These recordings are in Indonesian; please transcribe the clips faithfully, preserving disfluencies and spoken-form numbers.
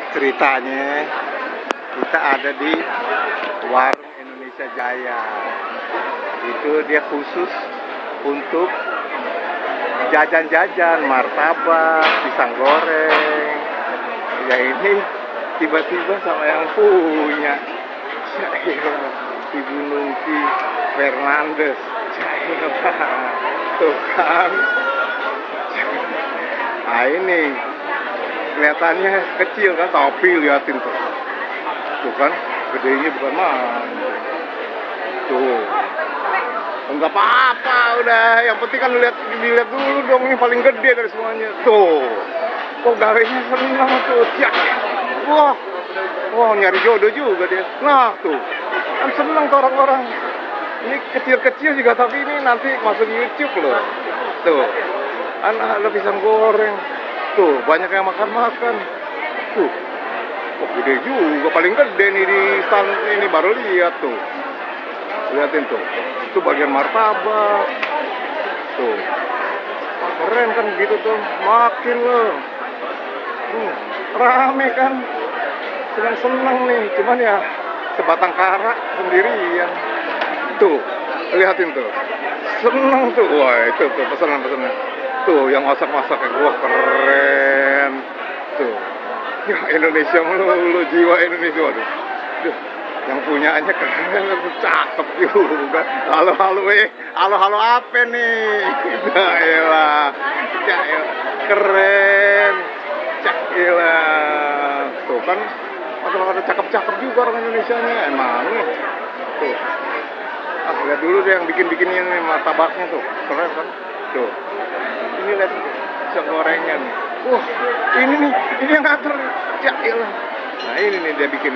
Ceritanya kita ada di Warung Indonesia Jaya. Itu dia khusus untuk jajan-jajan, martabak, pisang goreng. Ya ini tiba-tiba sama yang punya. Ya Ibu Nungki Fernandes. Ya tuh kan. Nah ini kelihatannya kecil kan, tapi liatin tuh. Tuh kan, gedenya bukan main. Tuh. Enggak apa-apa udah, yang penting kan lihat dilihat dulu dong, ini paling gede dari semuanya. Tuh. Kok gawenya senang tuh. Ya. Wah. Wah, nyari jodoh juga dia. Nah, tuh. Kan senang tuh orang-orang. Ini kecil-kecil juga, tapi ini nanti masuk YouTube loh. Tuh. Kan ada pisang goreng. Tuh, banyak yang makan-makan. Tuh. Oh, gede juga, paling gede nih di stand ini, baru lihat tuh. Lihatin tuh. Itu bagian martabak. Tuh. Wah, keren kan gitu tuh. Makin loh. Hmm, rame kan. Senang-senang nih. Cuman ya sebatang kara sendirian. Tuh, lihatin tuh. Senang tuh. Wah, itu tuh pesanan-pesanan. Tuh, yang masak-masak. Wah, keren. Tuh. Ya, Indonesia melulu, jiwa Indonesia. Waduh. Duh, yang punyanya keren, cakep juga. Halo-halo eh, halo-halo apa nih? Yaelah. Ya, keren. Cakilah. Tuh kan, kalau ada cakep-cakep juga orang Indonesianya. Emang nih. Tuh. Ah, lihat dulu deh yang bikin-bikinnya nih, martabaknya tuh. Keren kan? Tuh. Ini lihat tuh, pisang gorengnya nih. Wah, ini nih, ini yang ngatur nih. Ya elah. Nah, ini nih dia bikin.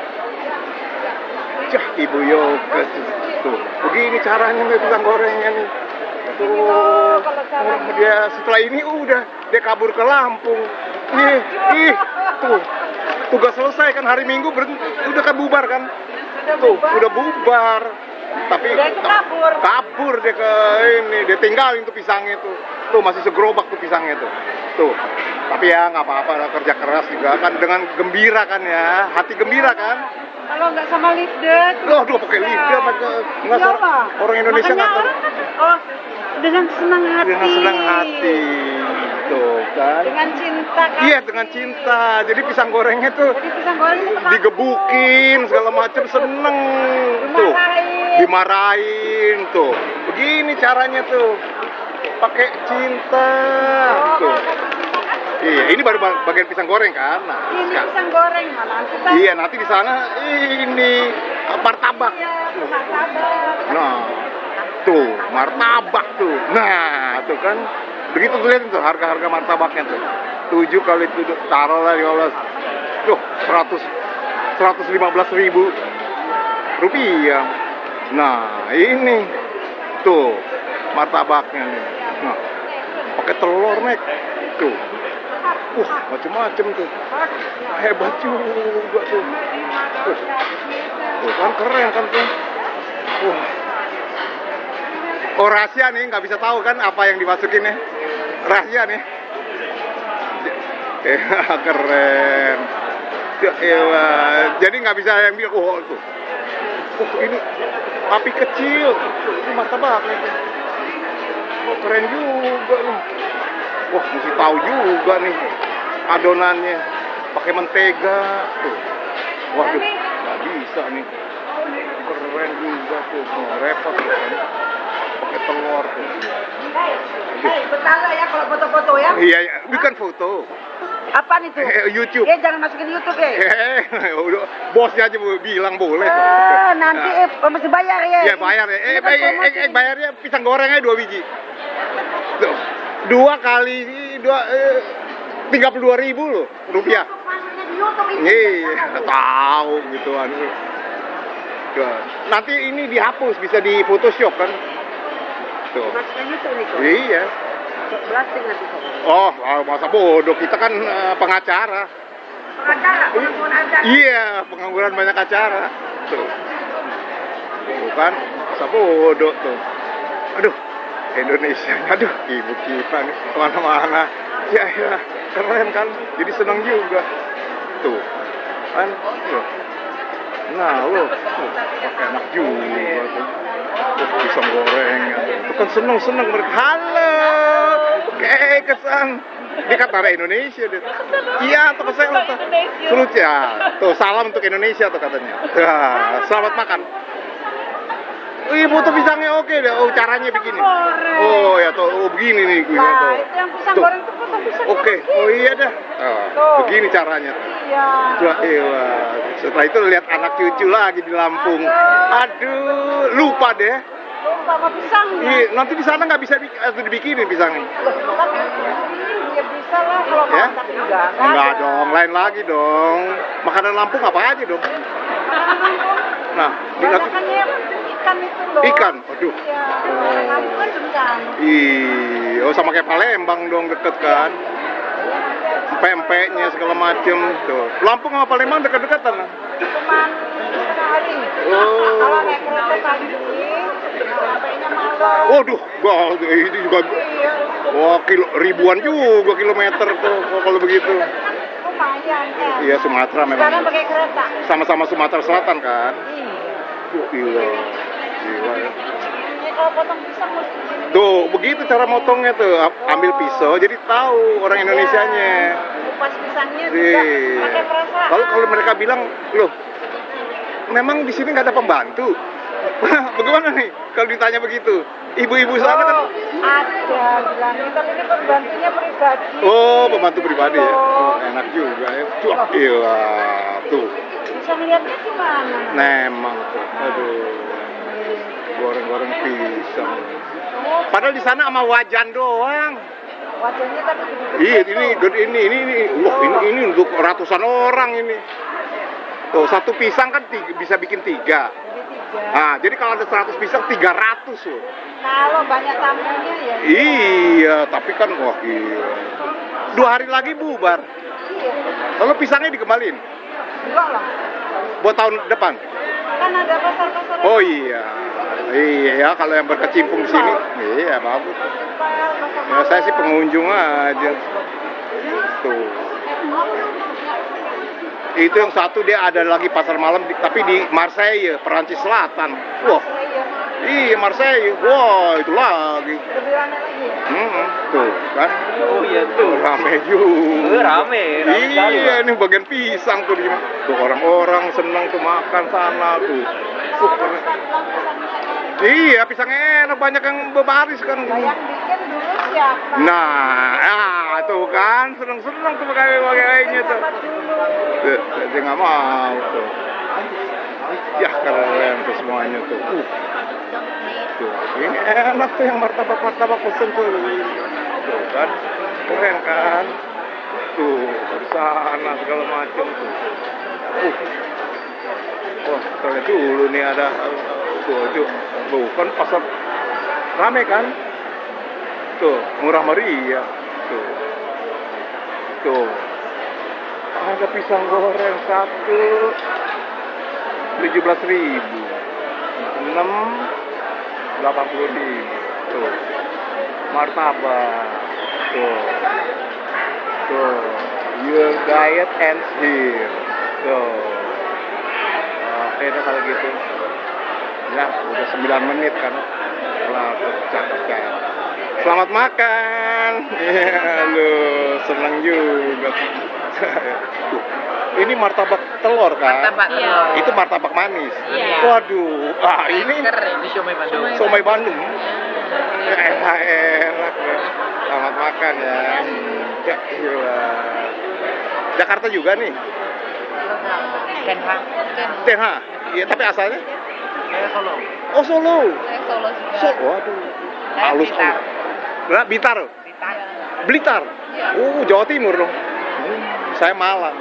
Cah, Ibu Yoga tuh. Begini caranya nih pisang gorengnya nih. Tuh. Dia setelah ini udah dia kabur ke Lampung. Ih, ih, tuh. Tugas selesai kan, hari Minggu berhenti, udah kan bubar kan? Tuh, udah bubar. Tapi dia itu kabur. kabur dia ke ini, dia tinggalin tuh pisangnya tuh. Tuh masih segerobak tuh pisangnya tuh. Tuh. Tapi ya nggak apa-apa, kerja keras juga kan, dengan gembira kan ya, hati gembira kan. Kalau nggak sama lidah. Loh, aduh pakai lidah, pakai nggak Ya, orang, orang Indonesia nggak tahu. Oh, dengan senang hati. Dengan senang hati, tuh kan. Dengan cinta kan. Iya, dengan cinta. Jadi pisang gorengnya tuh Jadi pisang goreng itu kenapa? digebukin segala macam, seneng tuh. Dimarahin. Dimarahin tuh. Begini caranya tuh. Pakai cinta tuh. Iya, ini baru bagian pisang goreng kan. Nah, Ini sekarang- pisang goreng mana? Kita Iya, nanti di sana ini martabak. Iya, martabak. Nah, tuh martabak tuh. Nah, tuh kan. Begitu tuh lihat tuh harga-harga martabaknya tuh. tujuh kali tujuh, taruhlah lima belas. Tuh, seratus seratus lima belas ribu rupiah. Nah, ini tuh martabaknya nih. Nah, pakai telur, Nek. Tuh. Wah, macem-macem tuh. Hebat juga tuh. Tuh, tuh kan keren kan tuh. Wah. Oh, rahasia nih, nggak bisa tahu kan apa yang dimasukin nih. Rahasia nih. Eh, keren. Ya elah. Jadi nggak bisa yang bilang, oh tuh. Oh, ini api kecil. Ini martabaknya tuh. Oh, keren juga nih. Wah, mesti tahu juga nih adonannya. Pakai mentega tuh. Waduh, nggak bisa nih. Keren juga tuh. Oh, repot tuh kan. Pakai telur tuh. Hei, betul ya kalau foto-foto ya. Iya, iya, bukan foto. Apaan itu? Eh, YouTube. Eh, jangan masukin YouTube ya. Eh, udah bosnya aja bilang boleh. Eh, nanti Nah, eh, mesti bayar ya. ya bayar ya. Eh, Ini kan eh, eh, promosi. eh, bayarnya pisang gorengnya dua biji. Tuh, dua kali dua eh, tiga puluh dua ribu loh rupiah. Masuknya di YouTube ini. Iya, tahu gituan. Tuh, nanti ini dihapus, bisa di Photoshop kan? Tuh. Masuknya YouTube nih kok. Iya. Plastik nanti kok. Oh, ah, masa bodoh, kita kan eh, pengacara. Pengacara, pengangguran acara. Iya, pengangguran banyak acara. Tuh. Tuh kan, masa bodoh tuh. Aduh, Indonesia, aduh, ibu kita nih kemana-mana. Ya, ya, keren kan, jadi senang juga. tuh kan. Tuh. Nah lo, tuh, pakai enak juga tuh. Tuh, pisang goreng itu kan seneng-seneng mereka. Halo, kayak kesan di Qatar Indonesia deh. Iya, tuh kesel tuh. Sulut ya. Tuh salam untuk Indonesia tuh katanya. Ya, selamat makan. Ibu tuh pisangnya oke deh. Oh caranya begini. Oh ya tuh, oh, begini nih gue Nah, tuh. itu yang pisang Tuh. goreng itu potong pisang. Oke, oh iya dah. Oh, Tuh. begini caranya. Iya. Wah, iya. Setelah itu lihat anak cucu lagi di Lampung. Aduh, lupa deh. Lupa sama pisangnya. Iya, nanti di sana nggak bisa bi- atau dibikinin pisangnya. Tapi ya bisa lah kalau Ya? mau, tapi enggak. Enggak dong, lain lagi dong. Makanan Lampung apa aja dong? Nah, di nanti Makannya ikan itu loh. ikan. Aduh. Iya. Lampung kan ikan. Ih, oh sama kayak Palembang dong deket kan. Pempeknya segala macem tuh. Lampung sama Palembang deket-deketan lah. Cuman sehari. Oh. Kalau naik kereta pagi, sampainya malam. Waduh, wah, ini juga Iya. wah kilo ribuan juga kilometer tuh kalau begitu. Lumayan kan. Iya Sumatera Sekarang memang. pakai kereta. Sama-sama Sumatera Selatan kan. Iya. Duh, gila. Gila ya. Ini kalau potong pisang mesti gini. Tuh, begitu cara motongnya tuh. A- Ambil pisau jadi tahu orang Indonesianya. Kupas pisangnya juga Iya. pakai perasaan. Kalau kalau mereka bilang, "Loh, memang di sini nggak ada pembantu." Bagaimana nih kalau ditanya begitu? Ibu-ibu sana kan Oh, ada bilangnya, tapi ini pembantunya pribadi. oh, pembantu pribadi ya. Oh, enak juga ya. Tuh, gila. Tuh. Bisa ngeliatnya gimana? Nemang tuh. Aduh. Goreng-goreng pisang. Padahal di sana sama wajan doang. Wajahnya tapi gede-gede. Iya, ini gede ini ini ini. Wah, ini ini untuk ratusan orang ini. Tuh, satu pisang kan tiga, bisa bikin tiga. Jadi tiga. Nah, jadi kalau ada seratus pisang tiga ratus loh. Kalau banyak tamunya ya. Iya, tapi kan wah gila. Dua hari lagi bubar. Iya. Lalu pisangnya dikembalin Enggak lah. buat tahun depan. Kan ada pasar-pasar. Oh iya. Iya, kalau yang berkecimpung di sini, iya bagus. Ya, saya sih pengunjung aja. Tuh. Itu yang satu dia ada lagi pasar malam, di- tapi di Marseille, Perancis Selatan. Wah, iya Marseille. Wah, itu lagi. Lebih rame lagi. Hmm, tuh kan. Oh iya tuh. Rame juga. Eh, rame, rame sekali, Iya, Pak. ini bagian pisang tuh di tuh orang-orang senang tuh makan sana tuh. Uh, keren. Iya, pisangnya enak, banyak yang berbaris kan. Yang bikin dulu siapa? Nah, ah, tuh kan, seneng-seneng tuh pakai pakainya tuh. Siapa dulu? Tuh, dia nggak mau tuh. Ya keren tuh semuanya tuh. Uh. Tuh, ini enak tuh yang martabak-martabak pesen tuh. Tuh kan, keren kan. Tuh, di sana segala macam tuh. Uh. Wah, kita lihat dulu nih ada tuh, tuh, tuh kan pasar rame kan? Tuh, murah meriah. Tuh. Tuh. Ada pisang goreng satu tujuh belas ribu, enam delapan puluh ribu. Tuh. Martabak. Tuh. Tuh. Your diet ends here. Tuh. Oke deh kalau gitu. Ya, udah sembilan menit kan. Lah, cakep-cakep. Selamat makan. Iya, lu seneng juga. Tuh, ini martabak telur kan? Martabak telur. Itu martabak manis. Iya. Waduh, ah ini Keren di Siomay Bandung. somai Bandung. Enak enak ya. Selamat makan ya. Ya, gila. Jakarta juga nih. Den Haag. Den Haag. Iya, tapi asalnya? Saya Solo. Oh, Solo. Saya Solo juga. So, waduh. Saya Halus Blitar. Nah, Blitar. Blitar. Blitar. Oh, Jawa Timur dong. Hmm, saya Malang.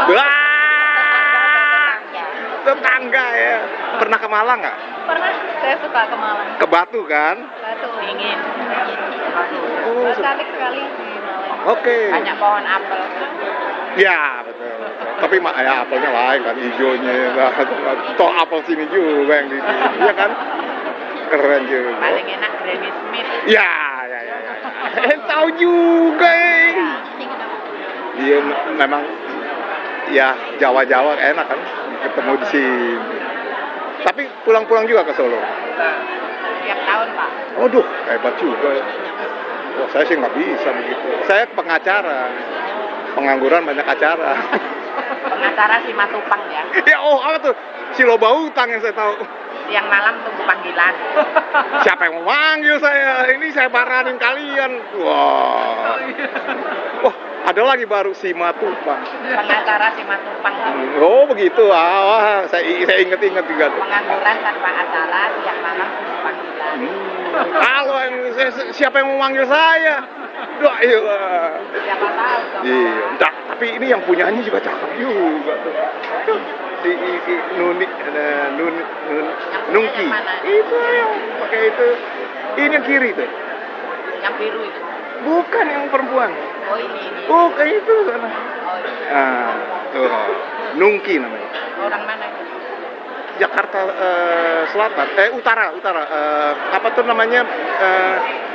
Wah, tetangga ya. Pernah ke Malang nggak? Pernah, saya suka ke Malang. Ke Batu kan? Batu. Dingin. Oh, se- Cantik sekali di Malang. oke. Banyak pohon apel. Ya, betul. betul. Tapi mak ya apelnya lain kan, hijaunya ya. Toh apel sini juga yang di sini, ya kan? Keren juga. Paling enak Granny Smith. Ya, ya, ya, ya. Eh, tahu juga, eh. Dia me- memang ya Jawa-Jawa enak kan ketemu di sini. Tapi pulang-pulang juga ke Solo. Tiap tahun, Pak. Waduh, hebat juga ya. Wah, saya sih nggak bisa begitu. Saya pengacara. Pengangguran banyak acara. Pengacara si Matupang ya. Ya, oh apa tuh? Si Loba Utang yang saya tahu. Siang malam tunggu panggilan. Siapa yang mau manggil saya? Ini saya baranin kalian. Wah. Wah, ada lagi baru si Matupang. Pengacara si Matupang. Oh, begitu. Ah, wah, saya saya inget-inget juga. Pengangguran tanpa acara, siang malam tunggu panggilan. Hmm. Kalau yang saya, siapa yang mau manggil saya? Doa, iya. Siapa tahu. Iya, enggak, tapi ini yang punyanya juga cakep juga tuh. Tuh, si, si Nuni, uh, Nun, Nun, Nungki. yang mana? Itu yang pakai itu. Ini yang kiri tuh. Yang biru itu. Bukan yang perempuan. Oh ini ini. Bukan itu sana. Oh, ini. Ah, tuh. Nungki namanya. Orang mana itu? Jakarta eh, Selatan, eh utara, utara. Eh, apa tuh namanya? Eh,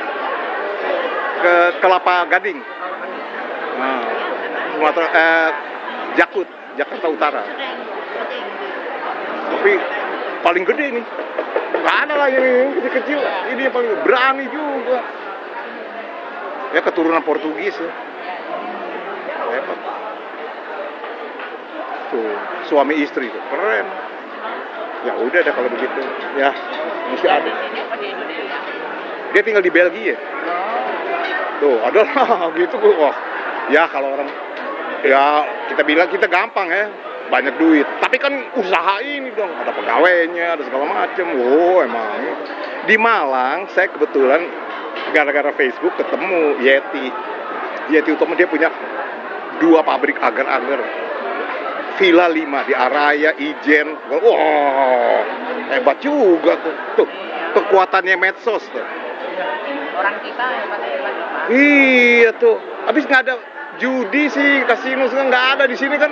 ke Kelapa Gading. Nah, Sumatera, eh, Jakut, Jakarta Utara. Tapi paling gede nih. Nggak ada lagi yang kecil-kecil. Ini yang paling berani juga. Ya keturunan Portugis ya. Hebat. Tuh, suami istri tuh, keren. Ya udah deh kalau begitu. Ya, mesti ada. Ini apa di Indonesia? Dia tinggal di Belgia. Tuh, ada lah gitu wah. Ya kalau orang ya kita bilang kita gampang ya, banyak duit. Tapi kan usaha ini dong, ada pegawainya, ada segala macam. Oh, emang. Di Malang saya kebetulan gara-gara Facebook ketemu Yeti. Yeti Utama dia punya dua pabrik agar-agar. Villa lima di Araya, Ijen. Wah, hebat juga tuh. Tuh, kekuatannya medsos tuh. Orang kita hebat-hebat ya, Pak. Iya tuh. Habis nggak ada judi sih, kasino semua nggak ada di sini kan.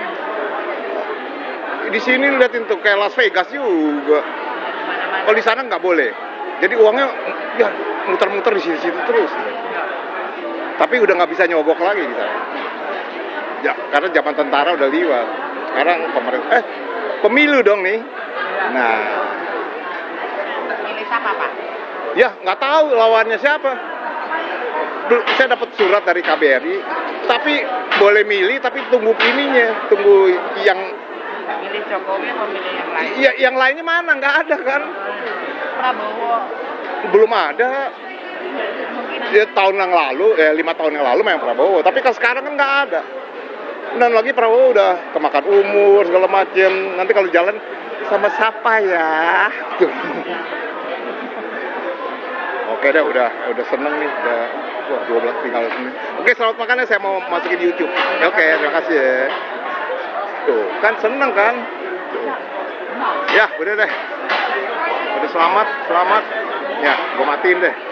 Di sini liatin tuh kayak Las Vegas juga. Mana-mana. Kalau di sana nggak boleh. Jadi uangnya ya muter-muter di situ-situ terus. Tapi udah nggak bisa nyogok lagi di sana. Ya, karena zaman tentara udah liwat. Sekarang pemerintah, eh pemilu dong nih. Nah, Milih siapa, Pak? ya nggak tahu lawannya siapa. Dulu, saya dapat surat dari K B R I, tapi boleh milih, tapi tunggu ininya, tunggu yang. Milih Jokowi atau milih yang lain? Iya, yang lainnya mana? Nggak ada kan? Prabowo. Belum ada. Ya, tahun yang lalu, ya lima tahun yang lalu memang Prabowo, tapi kan sekarang kan nggak ada. Dan lagi Prabowo udah kemakan umur segala macem. Nanti kalau jalan sama siapa ya? Tuh. Oke dah, udah udah seneng nih, udah wah dua belas tinggal ini. Oke, selamat makan ya, saya mau masukin YouTube. Oke, terima kasih ya. Tuh, kan seneng kan? Tuh. Ya, udah deh. Udah selamat, selamat. Ya, gua matiin deh.